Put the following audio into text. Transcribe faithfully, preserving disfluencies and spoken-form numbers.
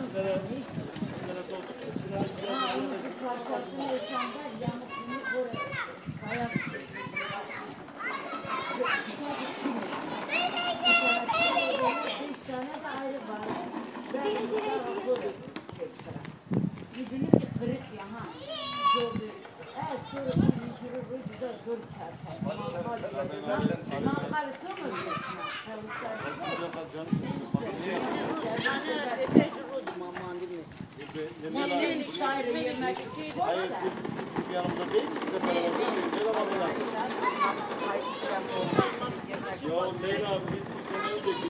Hayır, siz yanımda değil mi? Size beraber değil mi? Ne zaman beraber? Ya Leyla, biz bir sene önce